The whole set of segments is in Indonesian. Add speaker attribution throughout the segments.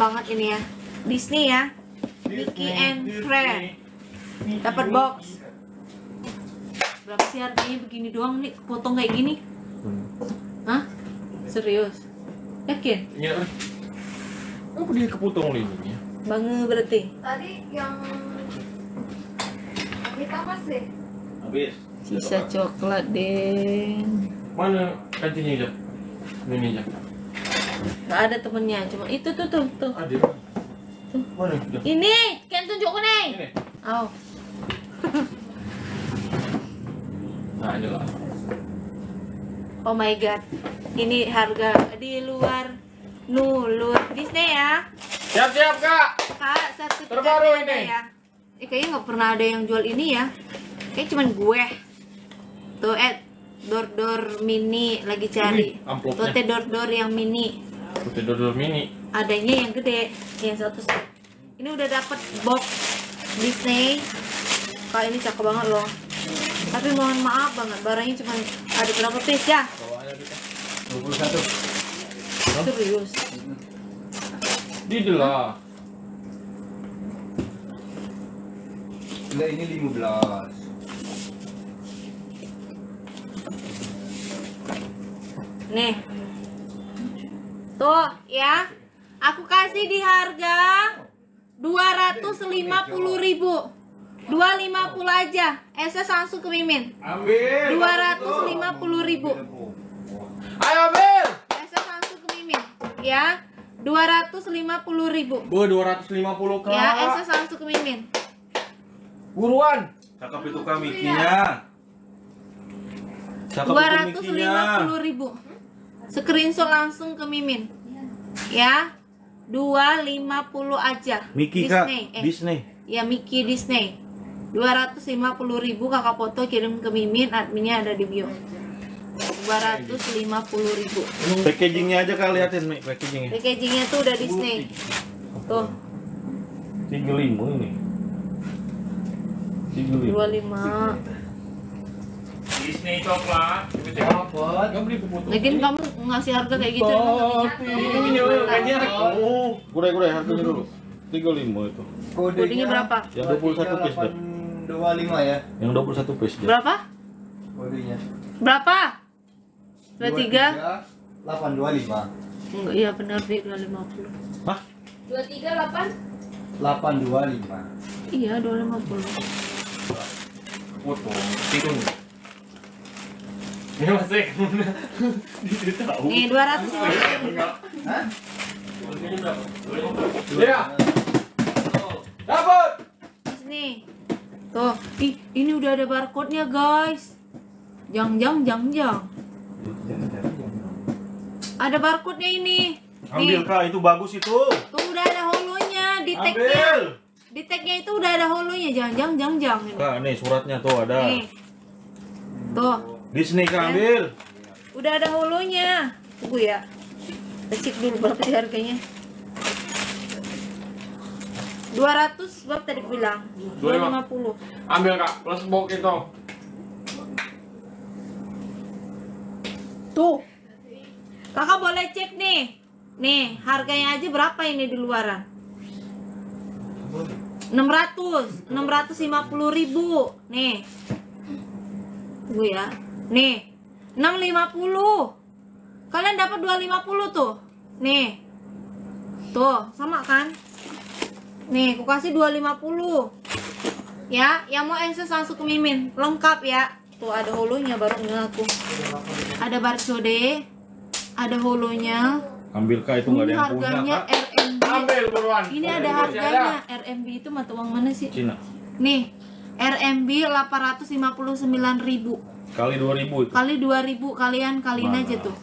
Speaker 1: banget ini ya. Disney ya. Mickey and Friends. Dapat box. Berapa sih harganya begini doang nih? Potong kayak gini? Hah? Serius? Yakin?
Speaker 2: Iya. Apa dia kepotong lininya?
Speaker 1: Banget berarti.
Speaker 3: Tadi yang kita masih
Speaker 2: Habis.
Speaker 1: Sisa coklat deh.
Speaker 2: Mana kancingnya, Jak? Ini, Jak.
Speaker 1: Gak ada temennya, cuma itu tuh.
Speaker 2: Ada. Mana? Jak?
Speaker 1: Ini, kan tunjuk nih.
Speaker 2: Ini.
Speaker 1: Oh.
Speaker 2: Nah, ini lah.
Speaker 1: Oh my god. Ini harga di luar nulur Disney ya.
Speaker 2: Siap-siap, Kak.
Speaker 1: Kak, satu
Speaker 2: Terbaru
Speaker 1: tiketnya ada
Speaker 2: ini.
Speaker 1: ya. Kayaknya nggak pernah ada yang jual ini ya. Kayak cuman gue. Tuh, door mini lagi cari.
Speaker 2: Ini amplopnya.
Speaker 1: Tuh, door yang mini.
Speaker 2: Putih dodol mini.
Speaker 1: Adanya yang gede, yang 100. Ini udah dapet box Disney. Kak, ini cakep banget loh. Tapi mohon maaf banget, barangnya cuma ada berapa piece ya?
Speaker 2: Bawaannya kita.
Speaker 4: 21.
Speaker 1: Serius.
Speaker 2: Didelah.
Speaker 4: Enggak, ini 15.
Speaker 1: Nih. Tuh, ya. Aku kasih di harga 250.000. 250 aja. SS langsung ke Mimin.
Speaker 2: Ambil.
Speaker 1: 250.000.
Speaker 2: Ayo ambil.
Speaker 1: SS langsung ke Mimin. Ya. 250.000.
Speaker 2: 250, Kak.
Speaker 1: Ya, SS langsung ke Mimin.
Speaker 2: Buruan.
Speaker 4: Cakep itu Kak Mickey-nya. Cakep itu Mickey-nya.
Speaker 1: 250.000. Screenshot langsung ke Mimin. Ya. 250 aja.
Speaker 4: Mickey Kak,
Speaker 1: Disney.
Speaker 4: Disney.
Speaker 1: Ya, Mickey Disney. 250.000 kakak foto kirim ke Mimin, adminnya ada di bio. 250.000.
Speaker 4: Packagingnya aja Kak, liatin Mik, packagingnya.
Speaker 1: Packagingnya tuh udah Disney. Tuh,
Speaker 4: 35 ini. 35.
Speaker 1: 25.
Speaker 2: Disney coklat. Apa? Enggak beli kepotong.
Speaker 1: Lagian kamu ngasih harga kayak gitu emang nggak minyak.
Speaker 4: Oh, gurih-gurih harganya dulu. 35 itu.
Speaker 1: Kodenya berapa?
Speaker 4: Yang 21 piece deh.
Speaker 5: 25 ya
Speaker 4: Yang 21 piece deh.
Speaker 1: Berapa?
Speaker 5: kodenya.
Speaker 1: Berapa? 23?
Speaker 5: 825.
Speaker 1: Enggak, iya benar Bi, 250.
Speaker 4: Hah?
Speaker 3: 238.
Speaker 5: 825.
Speaker 1: Iya, 250.
Speaker 2: Potong. Tikung. Ini masih. Di tahu.
Speaker 1: Nih, 250.
Speaker 5: Hah?
Speaker 2: Iya. Dapat.
Speaker 1: Sini. Tuh, ih, ini udah ada barcode-nya, guys. Jang. Ada barcode-nya ini.
Speaker 4: Ambil
Speaker 1: Nih,
Speaker 4: Kak, itu bagus itu.
Speaker 1: tuh udah ada holonya di tag-nya.
Speaker 4: Ambil.
Speaker 1: Di tag-nya itu udah ada holonya. Jang. Ini.
Speaker 4: Kak, nih suratnya tuh ada.
Speaker 1: Nih. Tuh,
Speaker 4: Disney Kak, ambil.
Speaker 1: udah ada holonya. Tunggu ya. Kita cek dulu berapa sih harganya. 200 Bob tadi bilang. 250.
Speaker 2: Ambil, Kak. Plus box itu.
Speaker 1: Tuh. Kakak boleh cek nih. Nih, harganya aja berapa ini di luaran? 650.000. Nih. Tunggu ya. Nih. 650. Kalian dapat 250 tuh. Nih. Tuh, sama kan? Nih, aku kasih 250. Ya, yang mau access langsung ke Mimin. Lengkap ya. Tuh ada holonya baru ngaku. Ada barcode. Ada holonya.
Speaker 4: Ambil Kak, itu nggak ada
Speaker 1: Ini
Speaker 4: yang punya
Speaker 1: harganya
Speaker 4: Kak.
Speaker 1: RMB.
Speaker 2: Ambil buruan.
Speaker 1: Ini ada harganya. RMB itu mata uang mana sih?
Speaker 4: Cina.
Speaker 1: Nih, RMB 859.000
Speaker 4: Kali 2000 itu.
Speaker 1: kali 2000 kalian kaliin aja tuh.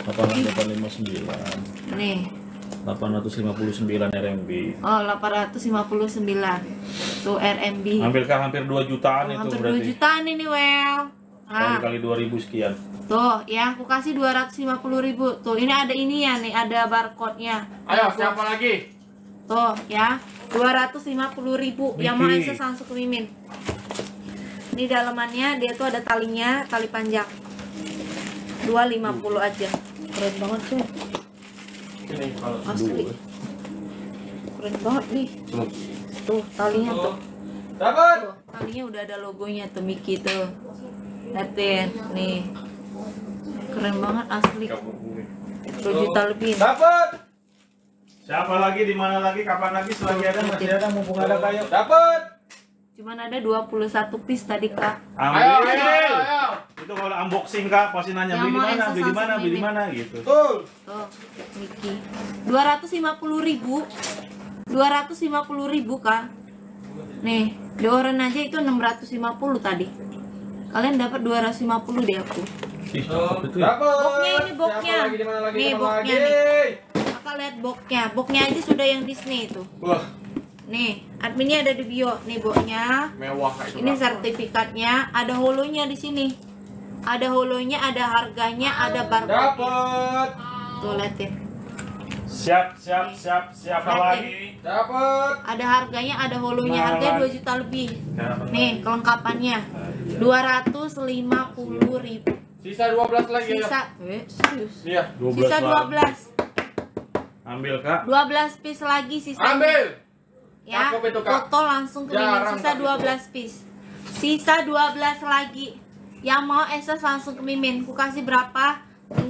Speaker 4: 859.
Speaker 1: Nih.
Speaker 4: 859 RMB.
Speaker 1: Oh, 859. Tuh RMB.
Speaker 4: Hampir Kak, hampir 2 jutaan itu
Speaker 1: Hampir 2
Speaker 4: berarti.
Speaker 1: jutaan ini, Well. Ah,
Speaker 4: Kali 2000 sekian.
Speaker 1: tuh ya, aku kasih 250.000. Tuh, ini ada ini ya nih, ada barcode-nya.
Speaker 2: Ayo, siapa lagi?
Speaker 1: Tuh ya, 250.000 yang mau
Speaker 4: Mickey.
Speaker 1: akses langsung ke Mimin. Ini dalamannya dia tuh ada talinya, tali panjang. 250 aja. Keren banget sih.
Speaker 2: Ini kalau
Speaker 1: Asli. keren banget nih.
Speaker 2: Tuh.
Speaker 1: Tuh talinya tuh.
Speaker 4: Dapat.
Speaker 1: Tuh, talinya udah ada logonya tuh Mickey tuh. Liatin nih. Keren banget asli. 2 juta lebih.
Speaker 4: Dapat.
Speaker 6: Siapa lagi, di mana lagi, kapan lagi, selagi ada, masih ada, mumpung ada kayu.
Speaker 4: Dapat.
Speaker 1: Cuman ada 21 piece tadi Kak.
Speaker 6: Ambil.
Speaker 4: Ayo.
Speaker 6: Itu kalau unboxing Kak, pasti nanya
Speaker 1: Yang
Speaker 6: beli di
Speaker 1: mau
Speaker 6: mana,
Speaker 1: Elsa
Speaker 6: beli di mana,
Speaker 1: langsung
Speaker 6: beli di
Speaker 1: ini.
Speaker 6: mana gitu.
Speaker 4: Betul.
Speaker 1: Tuh, Mickey. 250.000. 250.000 Kak. Nih, di oren aja itu 650 tadi. Kalian dapat 250 deh aku.
Speaker 4: Dapat.
Speaker 1: Boxnya ini boxnya.
Speaker 4: Siapa lagi, di mana lagi,
Speaker 1: Nih,
Speaker 4: di mana
Speaker 1: boxnya
Speaker 4: lagi?
Speaker 1: nih. Kakak lihat boxnya. Boxnya aja sudah yang Disney itu.
Speaker 4: Wah,
Speaker 1: Nih, adminnya ada di bio. Nih boxnya.
Speaker 4: mewah kayak
Speaker 1: Ini sertifikatnya. Ada holonya di sini. Ada holonya, ada harganya, ada barcode.
Speaker 4: Dapat.
Speaker 1: Tuh liatin.
Speaker 6: Siapa lagi?
Speaker 4: Dapat.
Speaker 1: Ada harganya, ada holonya. Harganya 2 juta lebih. Nih, kelengkapannya. 250.000.
Speaker 4: Sisa 12 lagi ya.
Speaker 1: Sisa, serius.
Speaker 4: Iya.
Speaker 1: Sisa 12.
Speaker 6: Ambil Kak.
Speaker 1: 12 piece lagi sisanya.
Speaker 4: Ambil.
Speaker 1: Ya,
Speaker 4: Cakep itu, Kak.
Speaker 1: foto langsung ke Mimin.
Speaker 4: Jarang,
Speaker 1: Sisa
Speaker 4: Kak,
Speaker 1: 12 piece. Sisa 12 lagi. Yang mau SS langsung ke Mimin. Ku kasih berapa?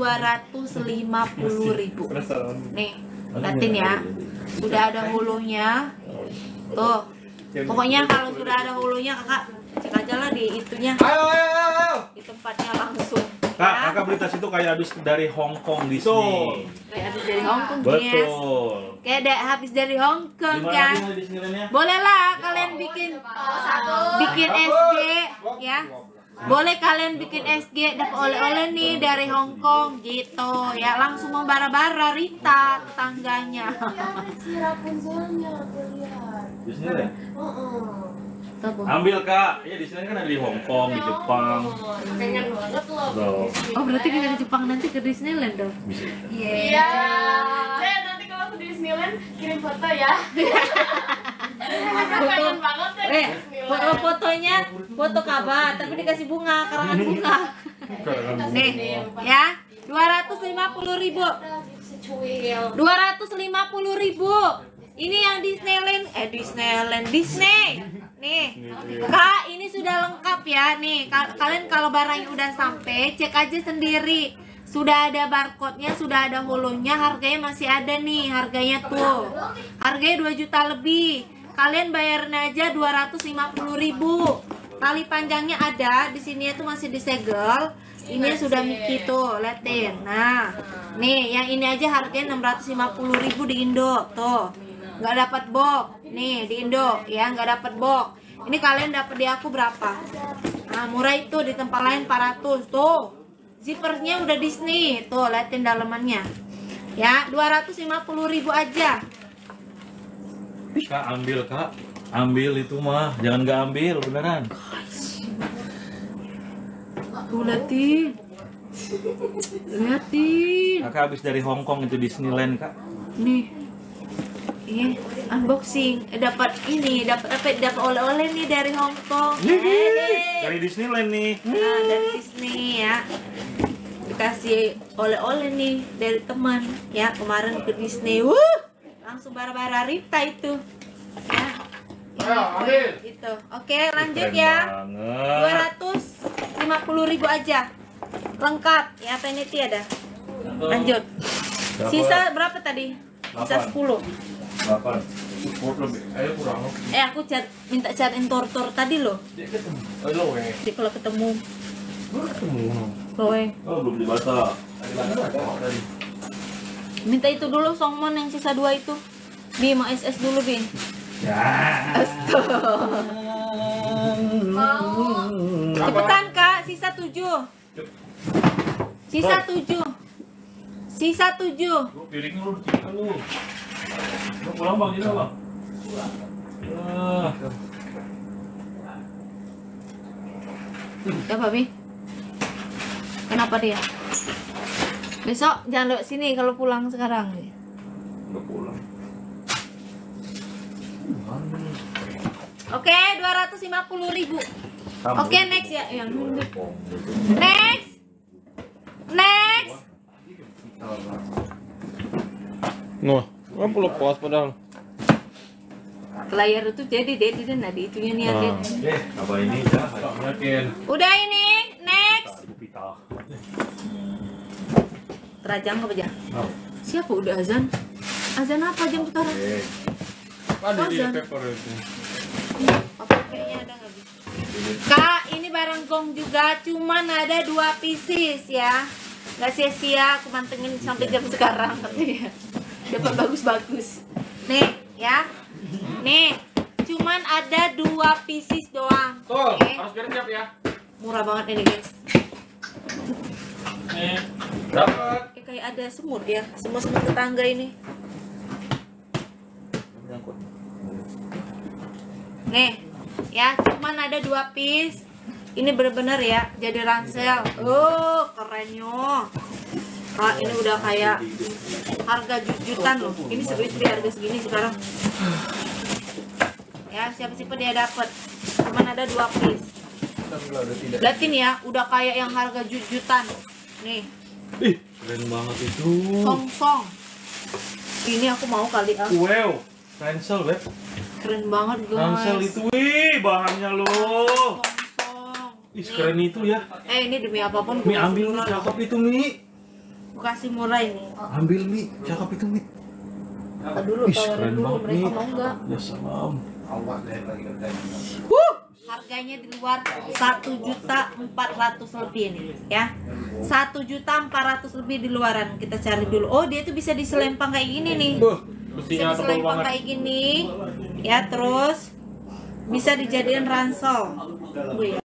Speaker 1: 250.000. Nih, liatin ya. Sudah ada holonya. Tuh. Pokoknya kalau sudah ada holonya kakak cek aja lah di itunya,
Speaker 4: Ayo.
Speaker 1: di tempatnya langsung.
Speaker 6: Kak,
Speaker 1: Ya.
Speaker 6: Kakak beli tas itu kayak habis dari Hong Kong Disney.
Speaker 1: Kayak habis dari Hongkong, guys.
Speaker 6: Betul.
Speaker 1: Kayak habis dari Hongkong
Speaker 6: Gimana
Speaker 1: kan.
Speaker 6: lagi Disneyland-nya?
Speaker 1: Boleh lah kalian bikin SG ya. Boleh kalian bikin SG dapat oleh-oleh nih dari Hongkong gitu ya. Langsung membara-bara Rita tetangganya.
Speaker 3: Si Rapunzelnya aku lihat.
Speaker 6: Disneyland?
Speaker 1: Tuh, Bu.
Speaker 6: Ambil Kak. Iya Disneyland kan ada di Hong Kong, di Jepang.
Speaker 3: Pengen banget loh.
Speaker 6: Tuh.
Speaker 1: Oh berarti kita dari Jepang nanti ke Disneyland dong.
Speaker 6: Bisa.
Speaker 3: Iya. Saya nanti kalau ke Disneyland kirim foto ya. Aku pengen banget ya ke Disneyland.
Speaker 1: Fotonya foto kabar tapi dikasih bunga, karangan bunga. Nih ya, 250.000.
Speaker 3: Secuil.
Speaker 1: 250.000. Ini yang Disney. Nih, Kak, ini sudah lengkap ya. Nih, kalian kalau barangnya udah sampai, cek aja sendiri. Sudah ada barcode-nya, sudah ada holonya, harganya masih ada nih, harganya tuh. Harganya 2 juta lebih. Kalian bayarin aja 250.000. Tali panjangnya ada, di sini itu masih disegel. Ini sudah Mickey tuh, liatin. Nah, nih yang ini aja harganya 650.000 di Indo tuh. Nggak dapat box. Nih di Indo ya, nggak dapat box. Ini kalian dapat di aku berapa? Nah, murah itu, di tempat lain 400 tuh. Zippernya udah Disney tuh, liatin dalamannya. Ya, 250.000 aja.
Speaker 6: Kak, ambil Kak. Ambil itu mah. Jangan nggak ambil, beneran.
Speaker 1: Tuh liatin. Liatin.
Speaker 6: Kakak habis dari Hong Kong itu Disneyland Kak.
Speaker 1: Nih. Ini unboxing, dapat oleh-oleh nih dari Hong Kong.
Speaker 6: Dari Disneyland nih.
Speaker 1: Nah, dari Disney ya. Dikasih oleh-oleh nih dari teman ya, kemarin ke Disney. Langsung bara-bara Rita itu. Ya.
Speaker 4: Ayo, ambil.
Speaker 1: Gitu. Oke, lanjut
Speaker 6: Keren
Speaker 1: ya.
Speaker 6: banget.
Speaker 1: 250.000 aja. Lengkap ya, peniti ada. Lanjut. Sisa berapa tadi? Sisa 10.
Speaker 6: 8.
Speaker 2: Ayo kurang.
Speaker 1: Aku minta cariin tortor tadi loh.
Speaker 2: Ayo weh.
Speaker 1: Jadi kalau ketemu
Speaker 2: Ketemu.
Speaker 1: Loe.
Speaker 6: Oh, belum dibaca.
Speaker 1: Minta itu dulu Songmon yang sisa 2 itu. Bi mau SS dulu, Bi.
Speaker 6: Ya.
Speaker 1: Cepetan, Kak. Sisa 7. Sisa 7. Sisa 7.
Speaker 6: Piringnya lu ditinggal lu. Lu pulang Bang, gini Bang.
Speaker 1: Apa, Bi? Kenapa dia? Besok jangan lewat sini kalau pulang sekarang.
Speaker 6: Udah pulang.
Speaker 1: Oke, 250.000. Oke, next ya. Yang next.
Speaker 4: Noh, kan belum puas padahal.
Speaker 1: layar itu jadi Dedi dan ada itunya nih ada.
Speaker 6: Apa ini dah?
Speaker 2: Yakin.
Speaker 1: Udah ini, next.
Speaker 6: Pita.
Speaker 1: Terajang apa aja?
Speaker 6: Oh.
Speaker 1: Siapa udah azan? Azan apa jam sekarang?
Speaker 2: Ada di
Speaker 1: Azan.
Speaker 2: paper itu.
Speaker 1: Apa kayaknya ada nggak bisa? Kak, ini barang gong juga, cuman ada 2 pieces ya. Nggak sia-sia, aku mantengin sampai jam sekarang katanya. Dapat bagus-bagus. Nih, ya. Nih, cuman ada 2 pieces doang.
Speaker 2: Tuh,
Speaker 1: Oke.
Speaker 2: harus gercep ya.
Speaker 1: Murah banget ini guys.
Speaker 2: Nih, dapat.
Speaker 1: Kayak ada semut ya, semut-semut tetangga ini. Nih, ya cuman ada 2 piece. Ini bener-bener ya, jadi ransel. Oh, kerennya. Kak, ini udah kayak harga jutaan loh. Ini seru-seru harga segini sekarang. Ya, siapa-siapa dia dapat. Cuman ada 2 piece. Berarti nih ya, udah kayak yang harga jutaan. Nih,
Speaker 6: Ih, keren banget itu.
Speaker 1: song-song. Ini aku mau kali ah.
Speaker 6: Wow, ransel Beb.
Speaker 1: Keren banget guys.
Speaker 6: Ransel itu, wih, bahannya loh.
Speaker 1: Song-song.
Speaker 6: Ih, keren itu ya.
Speaker 1: Ini demi apapun
Speaker 6: Mi
Speaker 1: gua
Speaker 6: ambil Mi,
Speaker 1: murah.
Speaker 6: cakep itu Mi.
Speaker 1: Gua kasih murah ini.
Speaker 6: Ambil Mi, cakep itu Mi.
Speaker 1: Apa dulu
Speaker 6: Ih,
Speaker 1: tawarin
Speaker 6: keren
Speaker 1: dulu
Speaker 6: banget
Speaker 1: mereka
Speaker 6: Mi.
Speaker 1: mau enggak?
Speaker 6: Ya salam.
Speaker 5: Awak deh lagi kerjanya.
Speaker 1: Harganya di luar 1.400.000 lebih ini ya. 1.400.000 lebih di luaran. Kita cari dulu. Oh, dia tuh bisa diselempang kayak gini nih.
Speaker 2: Besinya
Speaker 1: Bisa
Speaker 2: tebal
Speaker 1: diselempang
Speaker 2: banget.
Speaker 1: kayak gini. Ya, terus bisa dijadiin ransel. Tunggu ya.